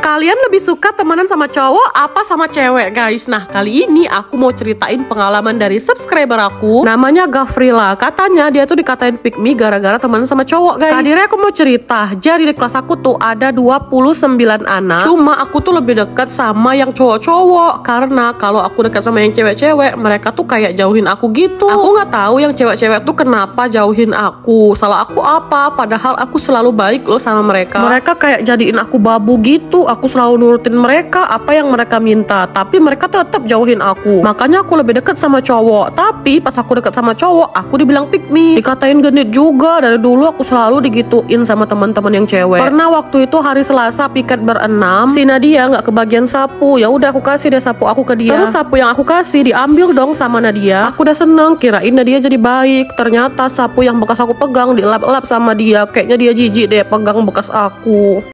Kalian lebih suka temenan sama cowok apa sama cewek, guys? Nah, kali ini aku mau ceritain pengalaman dari subscriber aku. Namanya Gafrila. Katanya dia tuh dikatain pick me gara-gara temenan sama cowok, guys. Kadirnya aku mau cerita. Jadi di kelas aku tuh ada 29 anak. Cuma aku tuh lebih dekat sama yang cowok-cowok. Karena kalau aku dekat sama yang cewek-cewek, mereka tuh kayak jauhin aku gitu. Aku nggak tahu yang cewek-cewek tuh kenapa jauhin aku. Salah aku apa? Padahal aku selalu baik loh sama mereka. Mereka kayak jadiin aku babu gitu. Aku selalu nurutin mereka apa yang mereka minta, tapi mereka tetap jauhin aku. Makanya aku lebih dekat sama cowok. Tapi pas aku dekat sama cowok, aku dibilang pick me, dikatain genit juga. Dari dulu aku selalu digituin sama teman-teman yang cewek. Pernah waktu itu hari Selasa piket berenam, si Nadia nggak kebagian sapu. Ya udah aku kasih deh sapu aku ke dia. Terus sapu yang aku kasih diambil dong sama Nadia. Aku udah seneng, kirain Nadia jadi baik. Ternyata sapu yang bekas aku pegang dilap-lap sama dia. Kayaknya dia jijik deh pegang bekas aku.